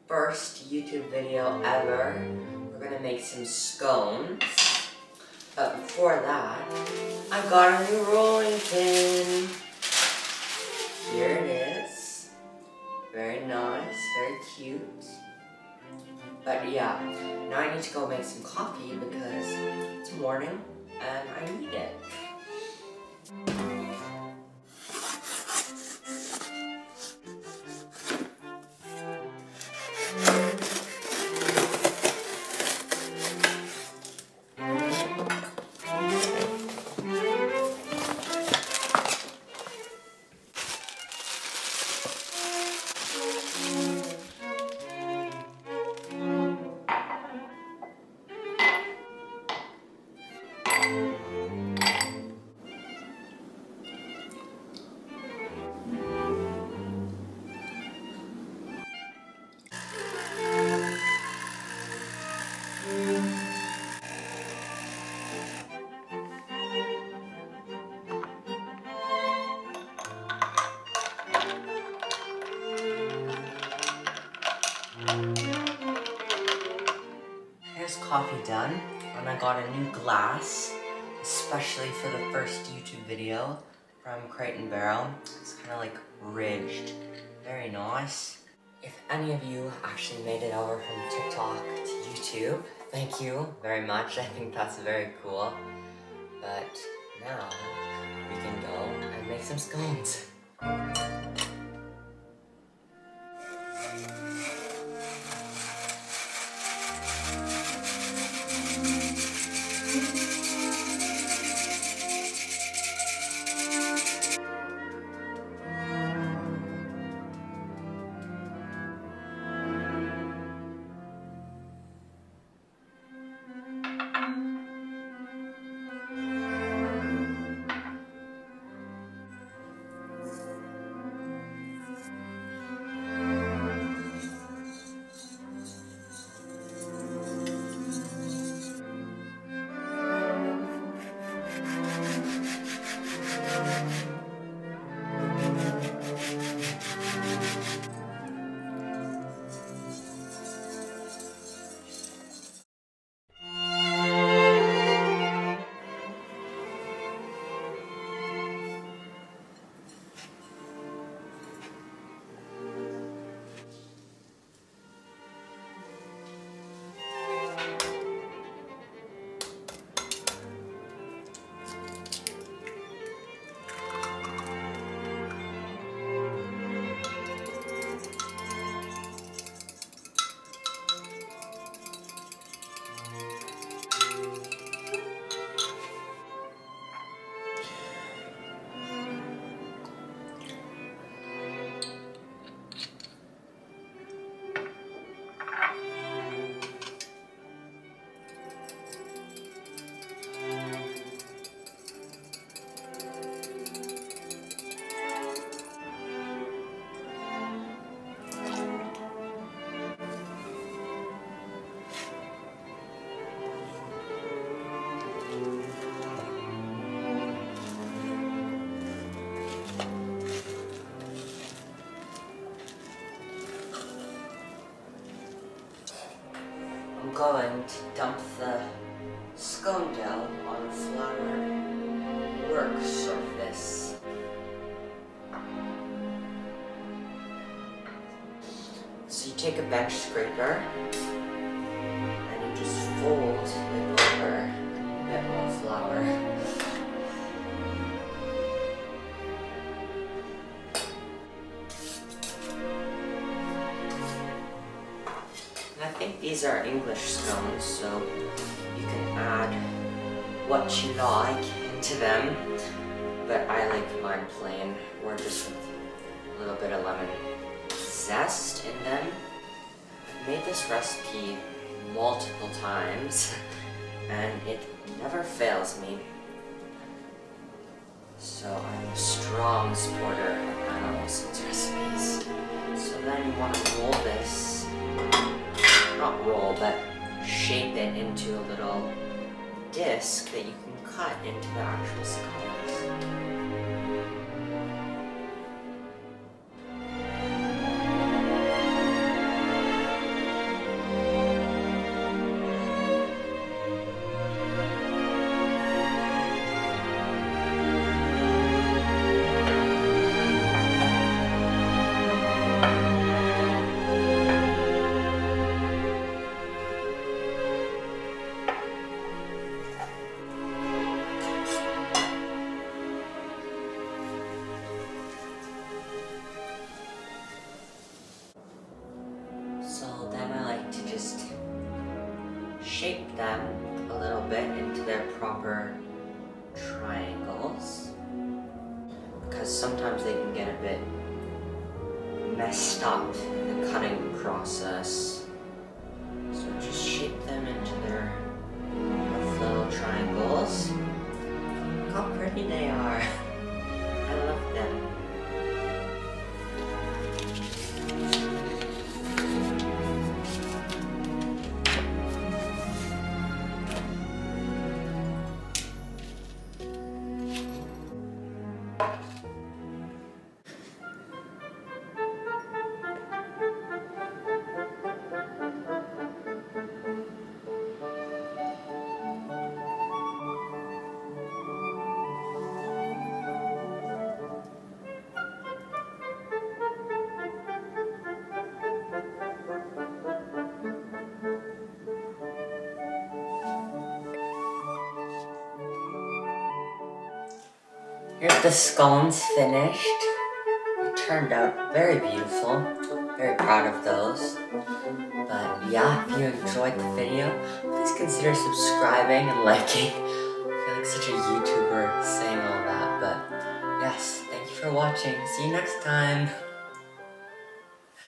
first YouTube video ever. We're gonna make some scones. But before that, I got a new rolling pin. Here it is. Very nice, very cute. But yeah, now I need to go make some coffee because it's morning and I need it. Here's coffee done, and I got a new glass, especially for the first YouTube video from Crate and Barrel. It's kind of like ridged, very nice. If any of you actually made it over from TikTok to YouTube, thank you very much. I think that's very cool. But now we can go and make some scones. I'm going to dump the scone dough on a flour work surface. So you take a bench scraper and you just fold it over a bit more flour. I think these are English scones, so you can add what you like into them, but I like mine plain, or just with a little bit of lemon zest in them. I've made this recipe multiple times, and it never fails me. So I'm a strong supporter of Anna Wilson's recipes. So then you want to roll this. Not roll, but shape it into a little disc that you can cut into the actual scones. they're proper triangles, because sometimes they can get a bit messed up in the cutting process. So just shape them into their rough little triangles. Look how pretty they are. I love them. Here's the scones finished. It turned out very beautiful. Very proud of those. But yeah, if you enjoyed the video, please consider subscribing and liking. I feel like such a YouTuber saying all that, but yes, thank you for watching. See you next time.